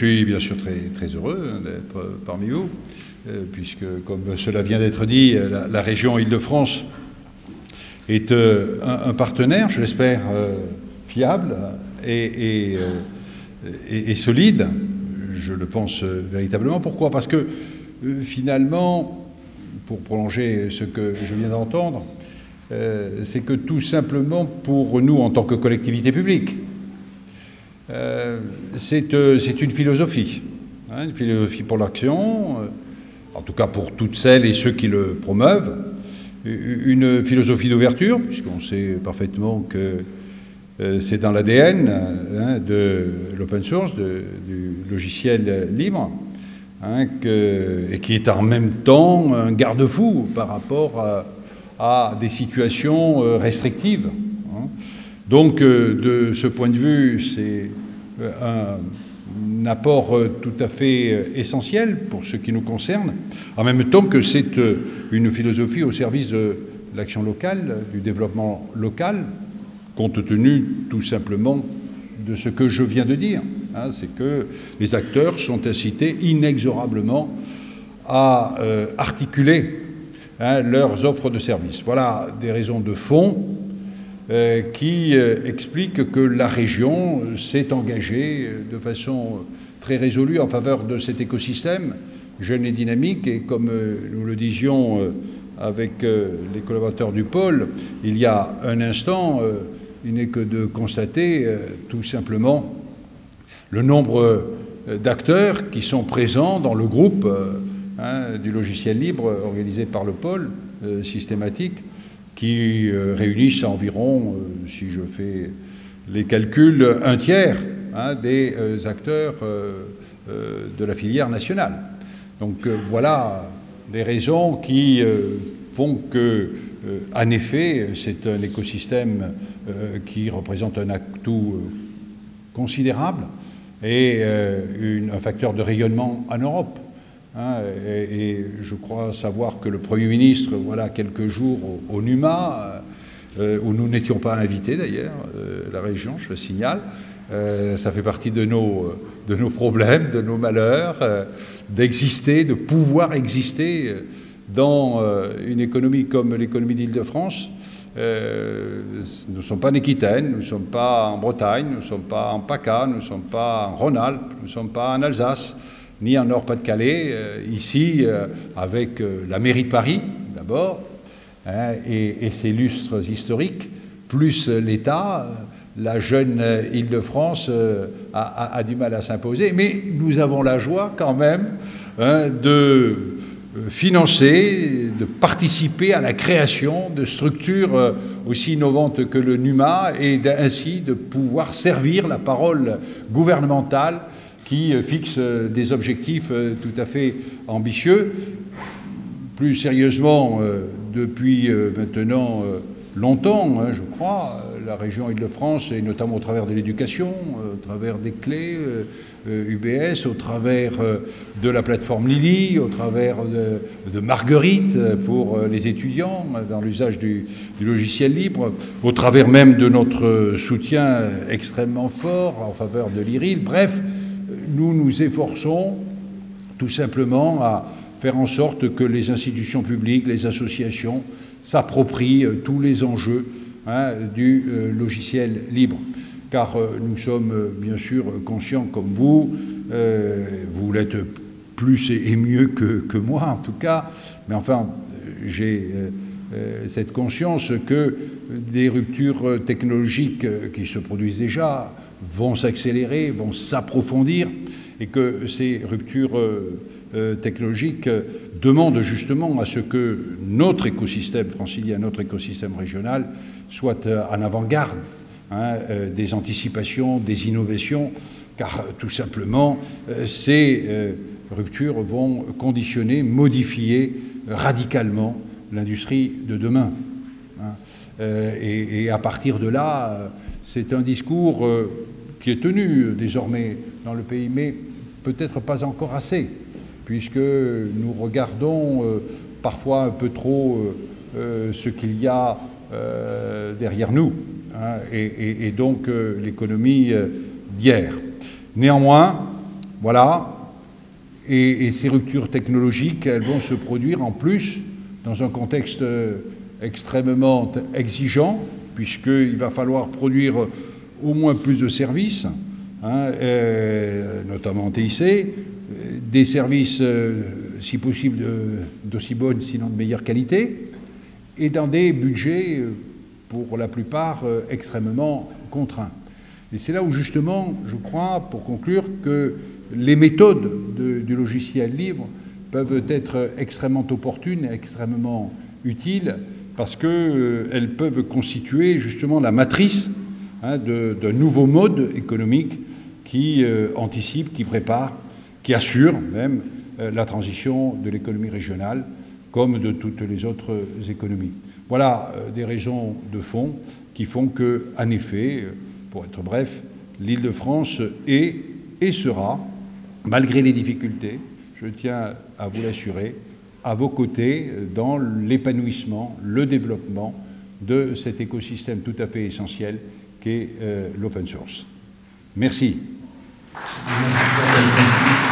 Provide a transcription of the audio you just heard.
suis bien sûr très heureux d'être parmi vous, puisque, comme cela vient d'être dit, la région Île-de-France est un partenaire, je l'espère, fiable et solide. Je le pense véritablement. Pourquoi? Parce que, finalement, pour prolonger ce que je viens d'entendre, c'est que tout simplement, pour nous, en tant que collectivité publique, c'est une philosophie, hein, une philosophie pour l'action, en tout cas pour toutes celles et ceux qui le promeuvent, une philosophie d'ouverture, puisqu'on sait parfaitement que c'est dans l'ADN hein, de l'open source, du logiciel libre, hein, et qui est en même temps un garde-fou par rapport à des situations restrictives. Hein. Donc, de ce point de vue, c'est un apport tout à fait essentiel pour ce qui nous concerne, en même temps que c'est une philosophie au service de l'action locale, du développement local, compte tenu tout simplement de ce que je viens de dire. Hein, c'est que les acteurs sont incités inexorablement à articuler hein, leurs offres de services. Voilà des raisons de fond qui expliquent que la région s'est engagée de façon très résolue en faveur de cet écosystème jeune et dynamique. Et comme nous le disions avec les collaborateurs du pôle il y a un instant, il n'est que de constater tout simplement le nombre d'acteurs qui sont présents dans le groupe hein, du logiciel libre organisé par le pôle systématique, qui réunissent environ, si je fais les calculs, un tiers hein, des acteurs de la filière nationale. Donc voilà des raisons qui font que, en effet, c'est un écosystème qui représente un atout considérable et un facteur de rayonnement en Europe. Hein, et je crois savoir que le Premier ministre, voilà quelques jours au NUMA, où nous n'étions pas invités d'ailleurs, la région, je le signale, ça fait partie de nos problèmes, de nos malheurs, d'exister, de pouvoir exister dans une économie comme l'économie d'Île-de-France. Nous ne sommes pas en Aquitaine, nous ne sommes pas en Bretagne, nous ne sommes pas en PACA, nous ne sommes pas en Rhône-Alpes, nous ne sommes pas en Alsace, ni en Nord-Pas-de-Calais, ici, avec la mairie de Paris, d'abord, hein, et ses lustres historiques, plus l'État, la jeune Île-de-France a du mal à s'imposer. Mais nous avons la joie, quand même, hein, de financer, de participer à la création de structures aussi innovantes que le NUMA, et ainsi de pouvoir servir la parole gouvernementale qui fixe des objectifs tout à fait ambitieux. Plus sérieusement, depuis maintenant longtemps, hein, je crois, la région Île-de-France, et notamment au travers de l'éducation, au travers des clés UBS, au travers de la plateforme Lily, au travers de Marguerite pour les étudiants dans l'usage du logiciel libre, au travers même de notre soutien extrêmement fort en faveur de l'IRIL. Bref, nous nous efforçons tout simplement à faire en sorte que les institutions publiques, les associations s'approprient tous les enjeux hein, du logiciel libre. Car nous sommes bien sûr conscients comme vous l'êtes plus et mieux que moi en tout cas, mais enfin j'ai cette conscience que des ruptures technologiques qui se produisent déjà vont s'accélérer, vont s'approfondir, et que ces ruptures technologiques demandent justement à ce que notre écosystème francilien, notre écosystème régional soit en avant-garde hein, des anticipations, des innovations, car tout simplement ces ruptures vont conditionner, modifier radicalement l'industrie de demain. Hein. Et à partir de là, c'est un discours qui est tenu désormais dans le pays, mais peut-être pas encore assez, puisque nous regardons parfois un peu trop ce qu'il y a derrière nous, hein, et donc l'économie d'hier. Néanmoins, Voilà. Et ces ruptures technologiques, elles vont se produire en plus dans un contexte extrêmement exigeant, puisqu'il va falloir produire au moins plus de services, hein, notamment en TIC, des services, si possible, d'aussi bonne, sinon de meilleure qualité, et dans des budgets, pour la plupart, extrêmement contraints. Et c'est là où, justement, je crois, pour conclure, que les méthodes du logiciel libre peuvent être extrêmement opportunes et extrêmement utiles, parce qu'elles peuvent constituer justement la matrice, hein, d'un nouveau mode économique qui anticipe, qui prépare, qui assure même la transition de l'économie régionale comme de toutes les autres économies. Voilà des raisons de fond qui font que, en effet, pour être bref, l'Île-de-France est et sera, malgré les difficultés, je tiens à vous l'assurer, à vos côtés dans l'épanouissement, le développement de cet écosystème tout à fait essentiel qu'est l'open source. Merci.